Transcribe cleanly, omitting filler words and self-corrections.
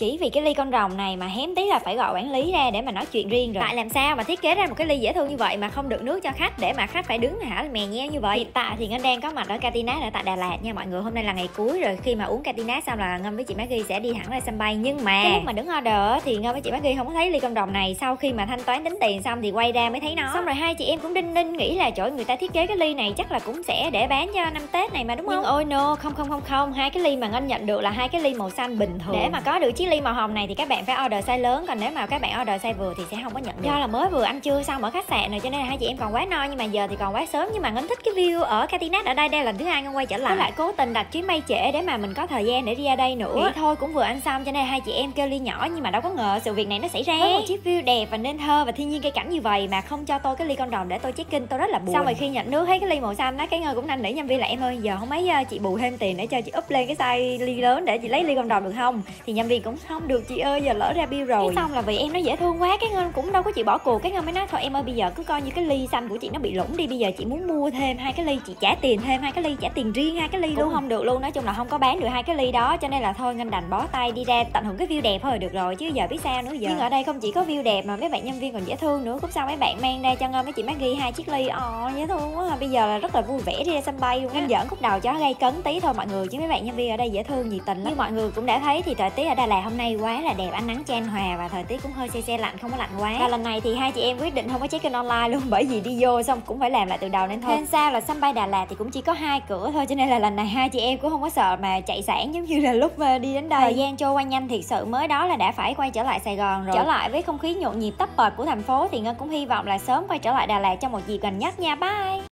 Chỉ vì cái ly con rồng này mà hém tí là phải gọi quản lý ra để mà nói chuyện riêng rồi. Tại làm sao mà thiết kế ra một cái ly dễ thương như vậy mà không được nước cho khách để mà khách phải đứng mè nheo như vậy. Hiện tại thì Ngân đang có mặt ở Catinat ở tại Đà Lạt nha mọi người. Hôm nay là ngày cuối rồi, khi mà uống Catinat xong là Ngân với chị Maggie sẽ đi thẳng ra sân bay. Nhưng mà cái lúc mà đứng order thì Ngân với chị Maggie không có thấy ly con rồng này. Sau khi mà thanh toán tính tiền xong thì quay ra mới thấy nó. Xong rồi hai chị em cũng đinh nghĩ là trời, người ta thiết kế cái ly này chắc là cũng sẽ để bán cho năm Tết này mà, đúng không? Nhưng ôi no, không, hai cái ly mà Ngân nhận được là hai cái ly màu xanh bình thường. Để mà có được chiếc ly màu hồng này thì các bạn phải order size lớn, còn nếu mà các bạn order size vừa thì sẽ không có nhận được. Do là mới vừa ăn trưa xong ở khách sạn rồi cho nên là hai chị em còn quá no, nhưng mà giờ thì còn quá sớm. Nhưng mà Ngân thích cái view ở Catinat ở đây, đây là lần thứ hai Ngân quay trở lại. Với lại cố tình đặt chuyến bay trễ để mà mình có thời gian để đi ra đây nữa. Nghĩ thôi cũng vừa ăn xong cho nên hai chị em kêu ly nhỏ, nhưng mà đâu có ngờ sự việc này nó xảy ra. Với một chiếc view đẹp và nên thơ và thiên nhiên cây cảnh như vậy mà không cho tôi cái ly con rồng để tôi check in, tôi rất là buồn. Xong rồi khi nhận nước thấy cái ly màu xanh á, cái Ngân cũng năn nỉ nhân viên là em ơi, giờ không mấy chị bù thêm tiền để cho chị up lên cái size ly lớn để chị lấy ly con rồng được không? Thì nhân viên cũng không được chị ơi, giờ lỡ ra bill rồi. Cái xong là vì em nó dễ thương quá, cái Ngân cũng đâu có chịu bỏ cuộc. Cái Ngân mới nói thôi em ơi, bây giờ cứ coi như cái ly xanh của chị nó bị lủng đi, bây giờ chị muốn mua thêm hai cái ly chị trả tiền thêm hai cái ly, trả tiền riêng hai cái ly luôn không được luôn. Nói chung là không có bán được hai cái ly đó, cho nên là thôi Ngân đành bó tay đi ra tận hưởng cái view đẹp thôi được rồi, chứ giờ biết sao nữa giờ. Nhưng ở đây không chỉ có view đẹp mà mấy bạn nhân viên còn dễ thương nữa. Khúc sau mấy bạn mang ra cho Ngân với chị Maggie hai chiếc ly, dễ thương quá. Bây giờ là rất là vui vẻ đi ra sân bay luôn. Ngân giỡn khúc đầu cho gây cấn tí thôi mọi người, chứ mấy bạn nhân viên ở đây dễ thương nhiệt tình lắm. Như mọi người cũng đã thấy thì thời tiết ở Đà Lạt hôm nay quá là đẹp, ánh nắng chan hòa và thời tiết cũng hơi se lạnh, không có lạnh quá. Và lần này thì hai chị em quyết định không có check in online luôn, bởi vì đi vô xong cũng phải làm lại từ đầu nên thôi. Nên sao là sân bay Đà Lạt thì cũng chỉ có hai cửa thôi, cho nên là lần này hai chị em cũng không có sợ mà chạy sản giống như là lúc mà đi đến đây. Thời gian trôi qua nhanh thiệt sự, mới đó là đã phải quay trở lại Sài Gòn rồi. Trở lại với không khí nhộn nhịp tấp bật của thành phố thì Ngân cũng hy vọng là sớm quay trở lại Đà Lạt trong một dịp gần nhất nha. Bye.